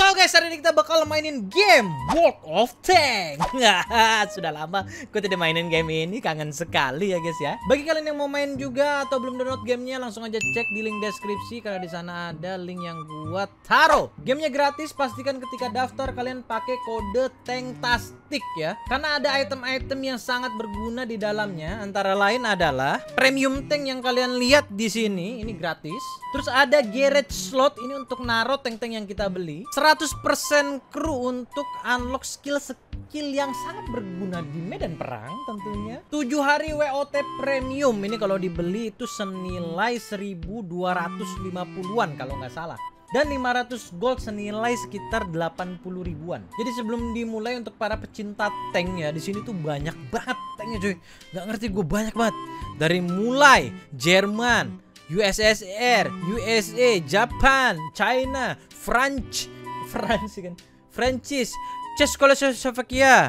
So guys, hari ini kita bakal mainin game World of Tanks. Sudah lama gue tidak mainin game ini, kangen sekali ya guys ya. Bagi kalian yang mau main juga atau belum download gamenya, langsung aja cek di link deskripsi karena di sana ada link yang gua taruh. Gamenya gratis, pastikan ketika daftar kalian pakai kode Tanktastic ya. Karena ada item-item yang sangat berguna di dalamnya, antara lain adalah premium tank yang kalian lihat di sini, ini gratis. Terus ada garage slot, ini untuk naruh tank-tank yang kita beli. 100% kru untuk unlock skill yang sangat berguna di medan perang tentunya. 7 hari WOT premium, ini kalau dibeli itu senilai 1250-an kalau nggak salah. Dan 500 gold senilai sekitar 80 ribuan. Jadi sebelum dimulai, untuk para pecinta tank ya, di sini tuh banyak banget tanknya cuy. Nggak ngerti gue, banyak banget. Dari mulai Jerman, USSR, USA, Japan, China, Prancis, Czechoslovakia,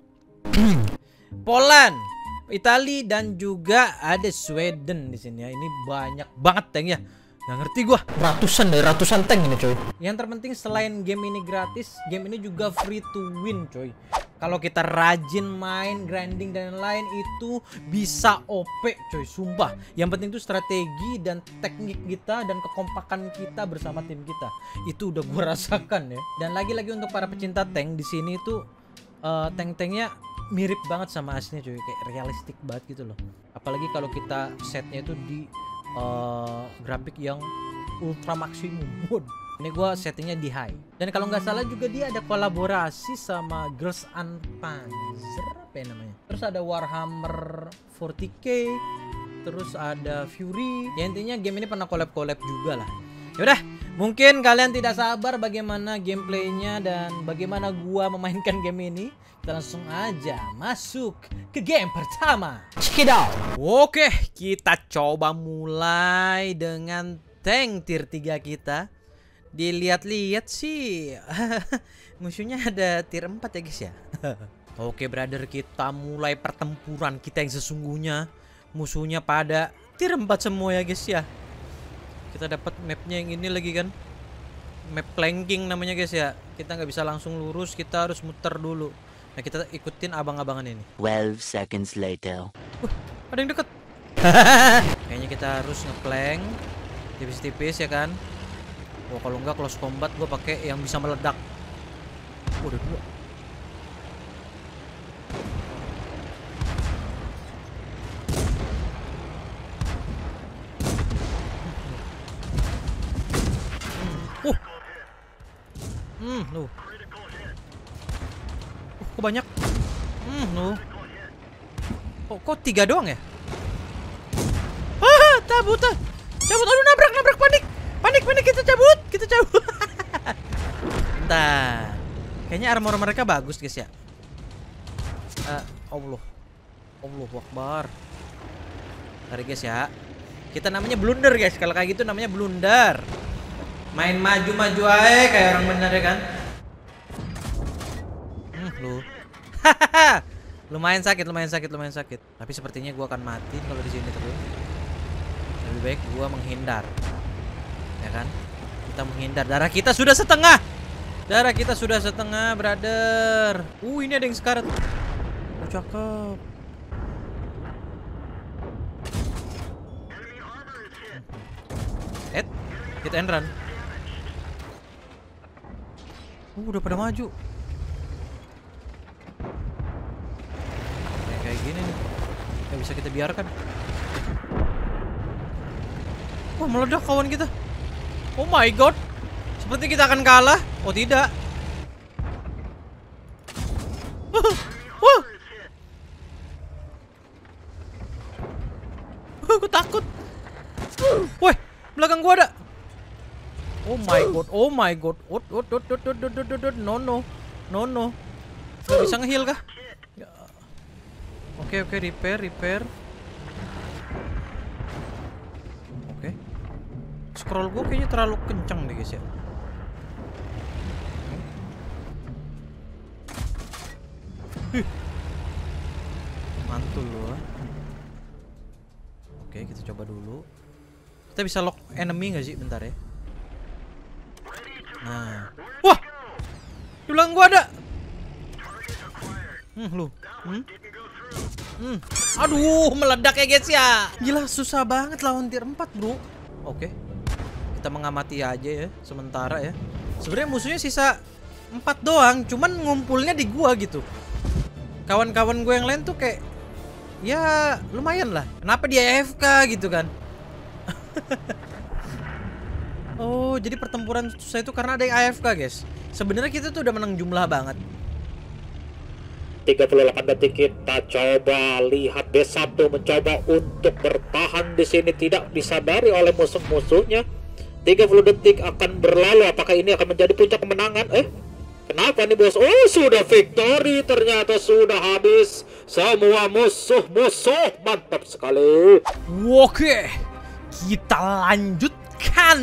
Poland, Italia, dan juga ada Sweden di sini ya. Ini banyak banget tank ya. Nggak ngerti gua. Ratusan tank ini coy. Yang terpenting selain game ini gratis, game ini juga free to win coy. Kalau kita rajin main, grinding dan lain itu bisa OP coy, sumpah. Yang penting itu strategi dan teknik kita dan kekompakan kita bersama tim kita. Itu udah gua rasakan ya. Dan lagi-lagi untuk para pecinta tank, di sini tuh tank-tanknya mirip banget sama aslinya coy, kayak realistik banget gitu loh. Apalagi kalau kita setnya itu di grafik yang ultra maksimum. Ini gua settingnya di high. Dan kalau nggak salah juga dia ada kolaborasi sama Girls Unpanzer, apa ya namanya. Terus ada Warhammer 40k, terus ada Fury. Ya intinya game ini pernah collab juga lah. Yaudah, mungkin kalian tidak sabar bagaimana gameplaynya dan bagaimana gua memainkan game ini. Kita langsung aja masuk ke game pertama. Check it out. Oke, kita coba mulai dengan tank tier 3 kita. Dilihat-lihat sih musuhnya ada tier 4 ya guys ya. Oke brother, kita mulai pertempuran kita yang sesungguhnya. Musuhnya pada tier 4 semua ya guys ya. Kita dapat mapnya yang ini lagi kan, map planking namanya guys ya. Kita nggak bisa langsung lurus, kita harus muter dulu. Nah kita ikutin abang-abangan ini. 12 seconds later. Ada yang deket. Kayaknya kita harus ngeplank tipis-tipis ya kan. Oh kalau enggak close combat gue pakai yang bisa meledak. Udah dua. Loh. Kok banyak? Loh. Kok 3 doang ya? Cabut. Aduh, nabrak, panik, kita cabut. Bentar. Kayaknya armor mereka bagus guys ya. Allahu Akbar. Tarik guys ya. Kita namanya blunder guys. Kalau kayak gitu namanya blunder. Main maju-maju aja kayak orang bener ya kan. Lu. lumayan sakit. Tapi sepertinya gua akan mati kalau di sini terus. Lebih baik gua menghindar. Ya kan? Kita menghindar. Darah kita sudah setengah, brother. Ini ada yang sekarat. Cakep. Hit and run. Udah pada maju. Kayak gini nih, nggak bisa kita biarkan. Wah, meledak kawan kita. Oh my god, seperti kita akan kalah. Oh tidak. Aku takut. Woi, belakang gua ada. Oh my god. No. Gak bisa nge-heal kah? Oke, repair. Oke. Scroll gue kayaknya terlalu kenceng deh guys ya. Mantul loh. Oke, kita coba dulu. Kita bisa lock enemy nggak sih? Bentar ya. Nah. Wah, Di belakang gua ada. Lu. Aduh, meledak ya guys ya. Gila, susah banget lawan tier 4, bro. Oke. Kita mengamati aja ya sementara ya. Sebenarnya musuhnya sisa 4 doang, cuman ngumpulnya di gua gitu. Kawan-kawan gue yang lain tuh kayak ya lumayan lah. Kenapa dia AFK gitu kan? Oh, jadi pertempuran susah itu karena ada yang AFK, guys. Sebenarnya kita tuh udah menang jumlah banget. 38 detik kita coba lihat B1 mencoba untuk bertahan di sini, tidak disadari oleh musuh-musuhnya. 30 detik akan berlalu, apakah ini akan menjadi puncak kemenangan? Kenapa nih bos? Oh, sudah victory, ternyata sudah habis semua musuh-musuh. Mantap sekali. Oke, kita lanjutkan.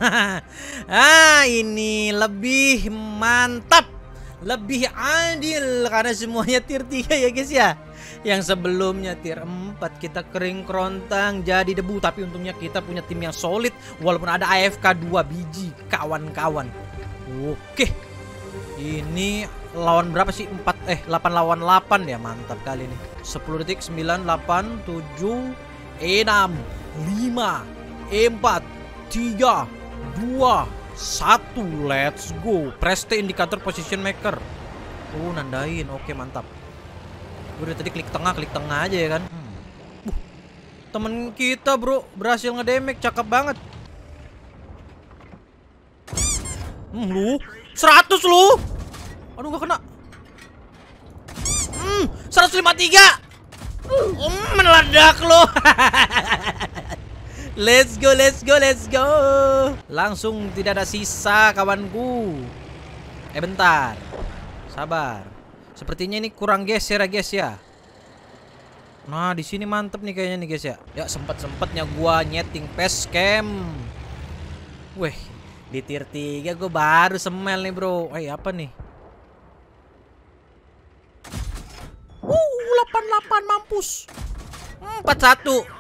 Ini lebih mantap, lebih adil karena semuanya tier 3 ya guys ya. Yang sebelumnya tier 4 kita kering kerontang jadi debu, tapi untungnya kita punya tim yang solid walaupun ada AFK 2 biji kawan-kawan. Oke. Ini lawan berapa sih? 8 lawan 8 ya, mantap kali ini. 10 detik 9 8 7 6 5 4 3 2 1, let's go. Press T indikator position maker. Nandain. Oke, mantap. Gue dari tadi klik tengah aja ya kan. Temen kita bro berhasil ngedamage, cakep banget. Lu 100 lu. Aduh, gak kena. 153. Meledak lu. Let's go, let's go, let's go. Langsung tidak ada sisa kawanku. Bentar. Sabar. Sepertinya ini kurang geser ya guys ya. Nah, di sini mantep nih kayaknya nih guys ya. Ya, sempet-sempetnya gua nyeting facecam. Weh, di tier 3 gua baru semel nih, bro. Apa nih? 88 mampus. 41.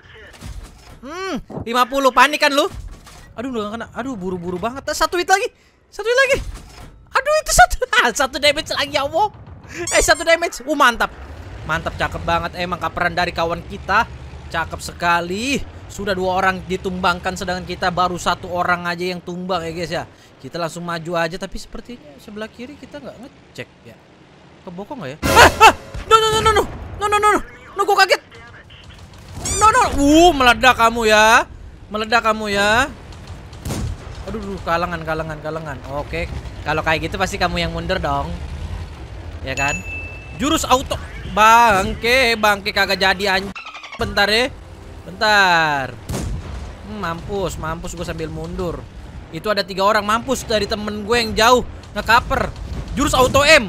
50, panik kan lu? Aduh, udah gak kena. Aduh, buru-buru banget. Satu hit lagi. Aduh, itu satu damage lagi ya Allah. 1 damage. Mantap. Mantap, cakep banget. Emang kaperan dari kawan kita. Cakep sekali. Sudah 2 orang ditumbangkan, sedangkan kita baru 1 orang aja yang tumbang ya guys ya. Kita langsung maju aja, tapi sepertinya sebelah kiri kita nggak ngecek ya. Kebokong nggak ya? No, gue kaget. No. Meledak kamu ya. Aduh, kalangan. Oke. Kalau kayak gitu pasti kamu yang mundur dong. Ya kan? Jurus auto. Bangke kagak jadi anjing. Bentar ya. Mampus gue sambil mundur. Itu ada 3 orang mampus dari temen gue yang jauh nge-cover. Jurus auto M.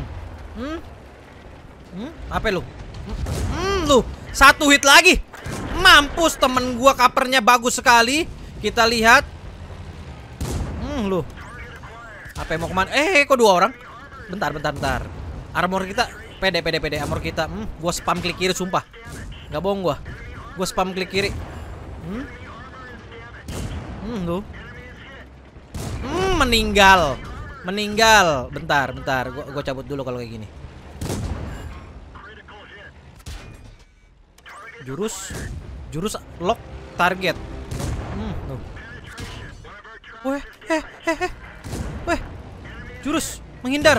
Apa lu? Lu 1 hit lagi. Mampus, temen gua covernya bagus sekali. Kita lihat. Lu. Apa yang mau kemana? Kok 2 orang? Bentar. Armor kita pede armor kita. Gua spam klik kiri sumpah. Gak bohong gua. Gua spam klik kiri. Lu. Meninggal. Bentar. Gua cabut dulu kalau kayak gini. Jurus lock target. Weh. Jurus menghindar.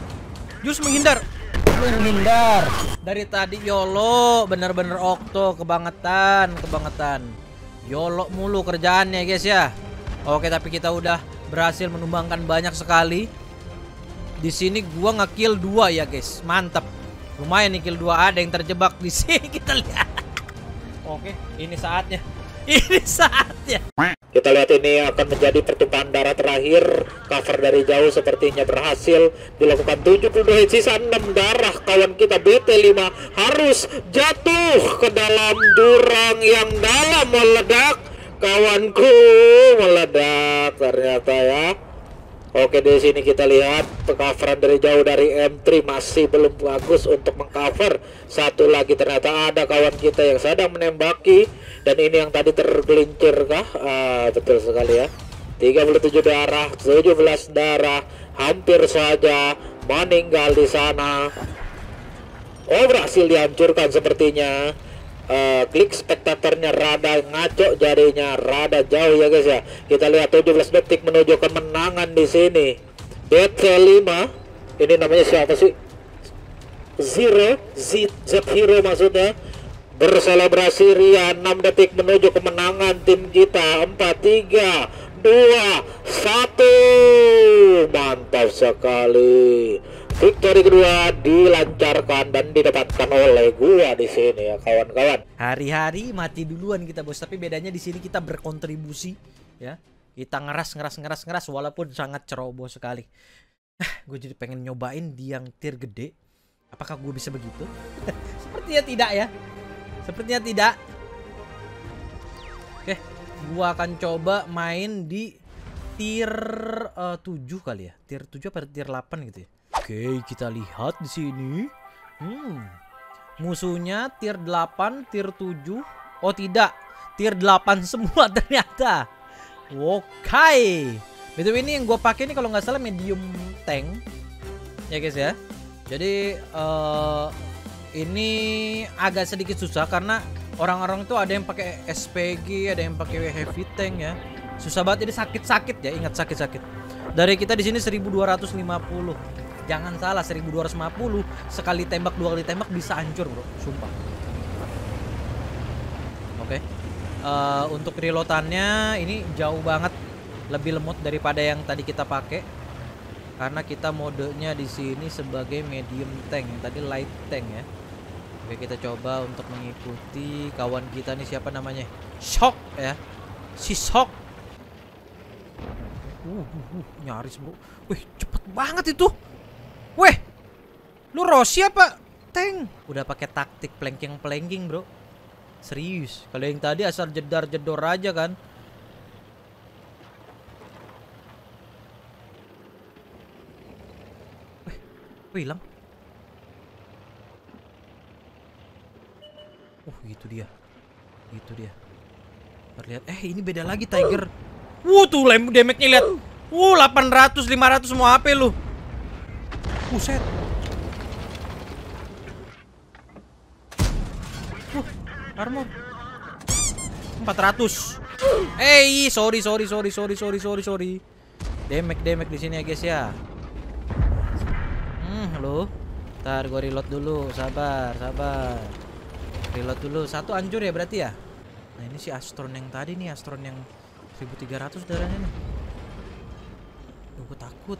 Dari tadi YOLO, bener-bener Okto kebangetan. YOLO mulu kerjaannya guys ya. Oke, tapi kita udah berhasil menumbangkan banyak sekali. Di sini gua nge-kill 2 ya guys. Mantap. Lumayan nih kill 2, ada yang terjebak di sini, kita lihat. Oke, ini saatnya. Kita lihat ini akan menjadi pertumpahan darah terakhir. Cover dari jauh sepertinya berhasil dilakukan. 72 hit, sisa 6 darah. Kawan kita BT5 harus jatuh ke dalam jurang yang dalam. Meledak. Kawanku meledak ternyata ya. Oke, di sini kita lihat pengcoveran dari jauh dari M3 masih belum bagus untuk mengcover. Satu lagi ternyata ada kawan kita yang sedang menembaki, dan ini yang tadi tergelincir kah? Betul sekali ya. 37 darah, 17 darah, hampir saja meninggal di sana. Oh, berhasil dihancurkan sepertinya. Klik spektatornya rada ngaco, jadinya rada jauh ya guys ya. Kita lihat 17 detik menuju kemenangan di sini. BT5 ini namanya siapa sih? Zero Z Hero maksudnya. Berselebrasi ria 6 detik menuju kemenangan tim kita. 4, 3, 2, 1. Mantap sekali. Victory kedua dilancarkan dan didapatkan oleh gua di sini ya kawan-kawan. Hari-hari mati duluan kita bos, tapi bedanya di sini kita berkontribusi ya. Kita ngeras walaupun sangat ceroboh sekali. Gue jadi pengen nyobain di yang tier gede. Apakah gue bisa begitu? Sepertinya tidak ya. Sepertinya tidak. Oke, gua akan coba main di tier 7 kali ya. Tier 7 apa tier 8 gitu ya. Oke, kita lihat di sini. Musuhnya tier 8, tier 7. Oh tidak, tier 8 semua ternyata. Oke. Betul, ini yang gue pakai ini kalau nggak salah medium tank. Ya guys ya. Jadi ini agak sedikit susah karena orang-orang itu ada yang pakai SPG, ada yang pakai heavy tank ya. Susah banget, ini sakit-sakit ya, ingat sakit-sakit. Dari kita di sini 1250. Jangan salah, 1250 sekali tembak, 2 kali tembak bisa hancur bro, sumpah. Oke. Untuk reloadannya ini jauh banget lebih lemot daripada yang tadi kita pakai. Karena kita modenya di sini sebagai medium tank, yang tadi light tank ya. Oke, kita coba untuk mengikuti kawan kita nih, siapa namanya? Shock ya. Si Shock. Nyaris bro. Wih, cepet banget itu. Weh, lu Rossi apa tank? Udah pakai taktik planking bro. Serius. Kalau yang tadi asal jedar-jedor aja kan. Weh, hilang. Gitu dia. Gitu dia. Terlihat. Ini beda lagi Tiger. Tuh damage-nya lihat. 800, 500 semua HP lu. Buset. Armor 400. Sorry. Damage di sini ya guys ya. Halo. Ntar gue reload dulu, sabar. Reload dulu. Satu hancur ya berarti ya. Nah, ini si Astron yang tadi nih, Astron yang 1300 darahnya nih. Gue takut.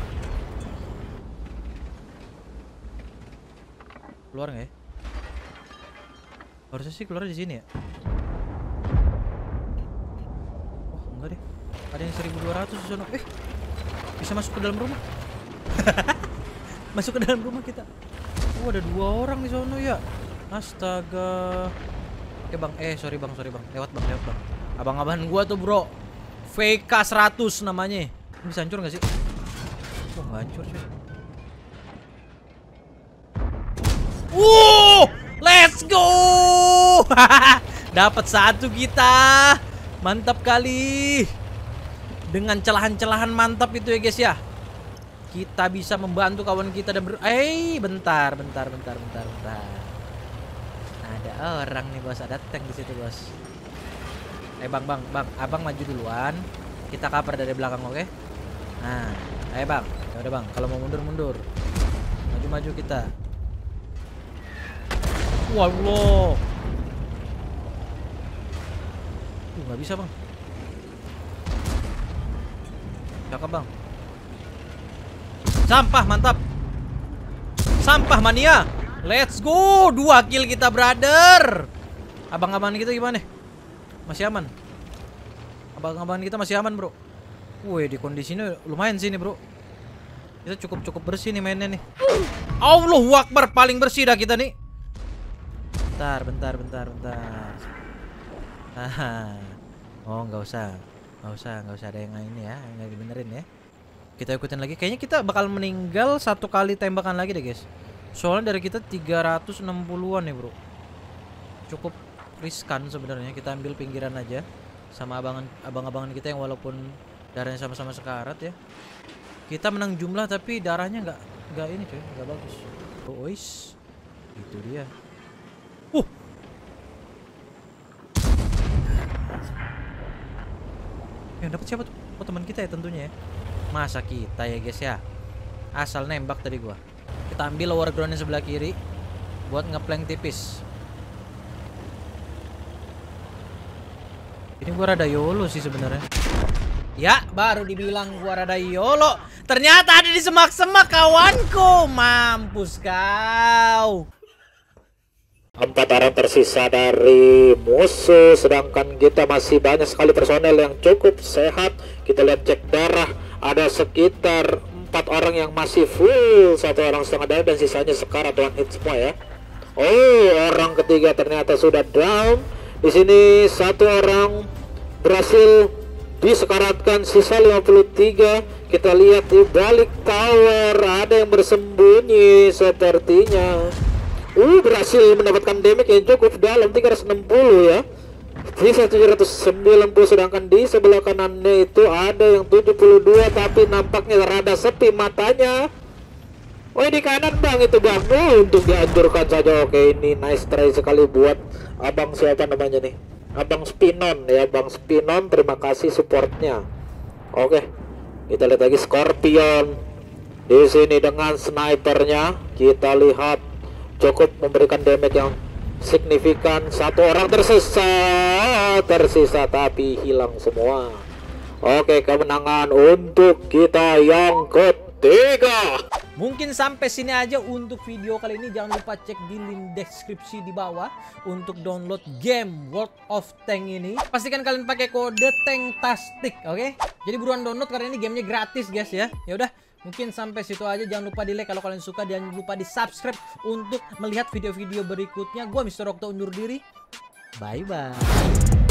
Keluar nggak ya? Harusnya sih keluar di sini ya. Oh enggak deh, ada yang 1200 di sana. Bisa masuk ke dalam rumah. Masuk ke dalam rumah kita. Ada 2 orang di sana ya. Astaga. Oke bang, sorry bang. Lewat bang. Abang-abangan gua tuh bro. VK 100 namanya. Ini bisa hancur nggak sih? Nggak hancur sih. Let's go. Dapat 1 kita. Mantap kali. Dengan celahan-celahan mantap itu ya guys ya. Kita bisa membantu kawan kita dan bentar. Ada orang nih bos, ada tank di situ bos. Bang, abang maju duluan. Kita cover dari belakang, oke? Nah, bang. Ya udah bang, kalau mau mundur. Maju kita. Wallah. Nggak bisa bang. Cakep bang. Sampah mantap. Sampah mania. Let's go. 2 kill kita brother. Abang-abangan kita gimana? Masih aman. Abang-abangan kita masih aman bro. Wih, di kondisinya lumayan sih nih bro. Kita cukup bersih nih mainnya nih. Allahu Akbar, paling bersih dah kita nih. Bentar. Oh nggak usah ada yang ini ya, yang dibenerin ya. Kita ikutin lagi. Kayaknya kita bakal meninggal 1 kali tembakan lagi deh guys. Soalnya dari kita 360-an nih bro. Cukup riskan sebenarnya. Kita ambil pinggiran aja sama abang-abangan kita yang walaupun darahnya sama-sama sekarat ya. Kita menang jumlah tapi darahnya nggak agak ini coy, agak bagus. Oh, ois. Itu dia. Yang dapat siapa tuh? Oh, teman kita ya tentunya ya. Masa kita ya guys ya. Asal nembak tadi gua. Kita ambil lower ground yang sebelah kiri buat ngeplank tipis. Ini gua rada YOLO sih sebenarnya. Ya, baru dibilang gua rada YOLO. Ternyata ada di semak-semak kawanku. Mampus kau. 4 orang tersisa dari musuh, sedangkan kita masih banyak sekali personel yang cukup sehat. Kita lihat cek darah, ada sekitar 4 orang yang masih full, 1 orang setengah darah, dan sisanya sekarat one hit semua ya. Oh, orang ketiga ternyata sudah down. Di sini 1 orang berhasil disekaratkan, sisa 53. Kita lihat di balik tower ada yang bersembunyi sepertinya. Berhasil mendapatkan damage yang cukup dalam, 360 ya. Sisa 790, sedangkan di sebelah kanannya itu ada yang 72 tapi nampaknya rada sepi matanya. Oh, di kanan bang itu bang. Untuk dihancurkan saja. Oke, ini nice try sekali buat abang siapa namanya nih, abang Spinon ya, bang Spinon, terima kasih supportnya. Oke, kita lihat lagi Scorpion di sini dengan snipernya. Kita lihat cukup memberikan damage yang signifikan. 1 orang tersisa tapi hilang semua. Oke, kemenangan untuk kita yang ketiga. Mungkin sampai sini aja untuk video kali ini. Jangan lupa cek di link deskripsi di bawah untuk download game World of Tank ini. Pastikan kalian pakai kode TANKTASTIC, oke? Jadi buruan download karena ini gamenya gratis guys ya. Ya udah, mungkin sampai situ aja. Jangan lupa di like kalau kalian suka, jangan lupa di subscribe untuk melihat video-video berikutnya. Gua Mr. Okto undur diri. Bye bye.